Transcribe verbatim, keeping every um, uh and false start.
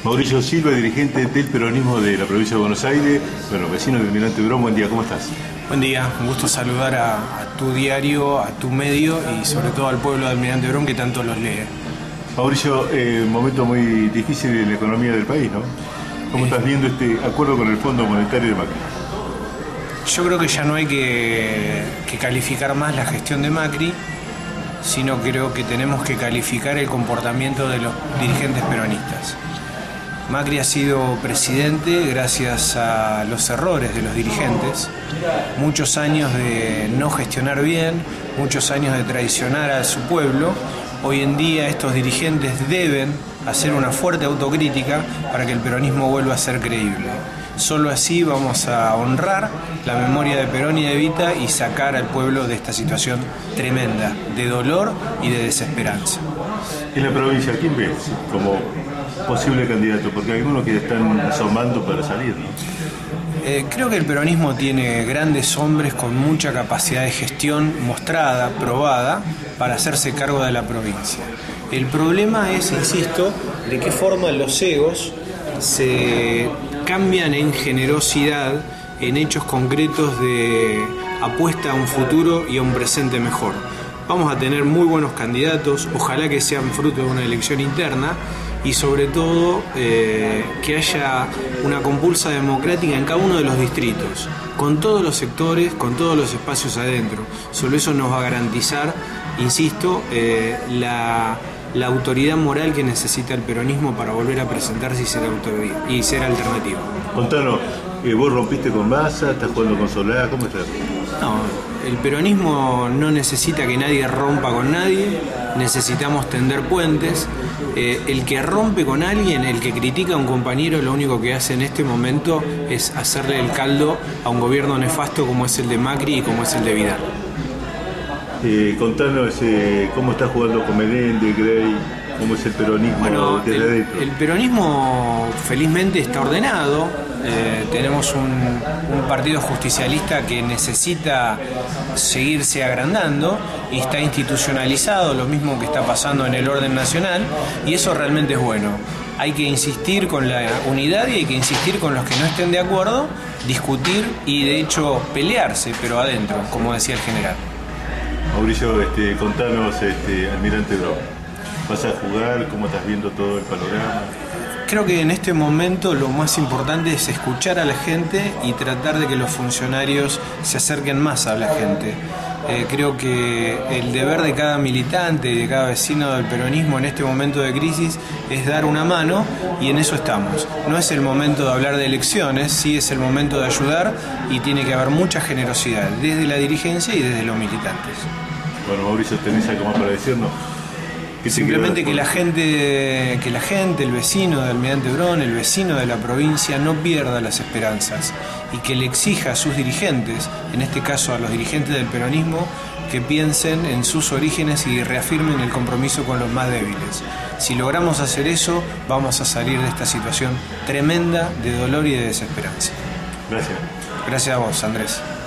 Mauricio Silva, dirigente del peronismo de la provincia de Buenos Aires, bueno, vecino de Almirante Brown. Buen día, ¿cómo estás? Buen día, un gusto saludar a, a tu diario, a tu medio y sobre todo al pueblo de Almirante Brown que tanto los lee. Mauricio, eh, un momento muy difícil en la economía del país, ¿no? ¿Cómo eh, estás viendo este acuerdo con el Fondo Monetario de Macri? Yo creo que ya no hay que, que calificar más la gestión de Macri, sino creo que tenemos que calificar el comportamiento de los dirigentes peronistas. Macri ha sido presidente gracias a los errores de los dirigentes, muchos años de no gestionar bien, muchos años de traicionar a su pueblo. Hoy en día estos dirigentes deben hacer una fuerte autocrítica para que el peronismo vuelva a ser creíble. Solo así vamos a honrar la memoria de Perón y de Evita y sacar al pueblo de esta situación tremenda, de dolor y de desesperanza. En la provincia, ¿quién ves como posible candidato? Porque hay algunos que están asomando para salir, ¿no? Eh, creo que el peronismo tiene grandes hombres con mucha capacidad de gestión mostrada, probada, para hacerse cargo de la provincia. El problema es, insisto, de qué forma los egos se cambian en generosidad, en hechos concretos de apuesta a un futuro y a un presente mejor. Vamos a tener muy buenos candidatos, ojalá que sean fruto de una elección interna y sobre todo eh, que haya una compulsa democrática en cada uno de los distritos, con todos los sectores, con todos los espacios adentro. Solo eso nos va a garantizar, insisto, eh, la, la autoridad moral que necesita el peronismo para volver a presentarse y ser, autoridad, y ser alternativa. Contanos, eh, vos rompiste con Massa, estás jugando con Solá, ¿cómo estás? No, el peronismo no necesita que nadie rompa con nadie, necesitamos tender puentes. Eh, el que rompe con alguien, el que critica a un compañero, lo único que hace en este momento es hacerle el caldo a un gobierno nefasto como es el de Macri y como es el de Vidal. Eh, contanos eh, cómo estás jugando con Menéndez, Grey, cómo es el peronismo bueno, desde el, adentro. El peronismo felizmente está ordenado. Eh, tenemos un, un partido justicialista que necesita seguirse agrandando y está institucionalizado, lo mismo que está pasando en el orden nacional, y eso realmente es bueno. Hay que insistir con la unidad y hay que insistir con los que no estén de acuerdo, discutir y de hecho pelearse, pero adentro, como decía el general. Mauricio, este, contanos, este, Almirante Brown, ¿vas a jugar? ¿Cómo estás viendo todo el panorama? Creo que en este momento lo más importante es escuchar a la gente y tratar de que los funcionarios se acerquen más a la gente. Eh, creo que el deber de cada militante y de cada vecino del peronismo en este momento de crisis es dar una mano y en eso estamos. No es el momento de hablar de elecciones, sí es el momento de ayudar y tiene que haber mucha generosidad desde la dirigencia y desde los militantes. Bueno, Mauricio, ¿tenés algo más para decirnos? Simplemente que la gente, que la gente, el vecino de Almirante Brown, el vecino de la provincia no pierda las esperanzas y que le exija a sus dirigentes, en este caso a los dirigentes del peronismo, que piensen en sus orígenes y reafirmen el compromiso con los más débiles. Si logramos hacer eso, vamos a salir de esta situación tremenda de dolor y de desesperanza. Gracias. Gracias a vos, Andrés.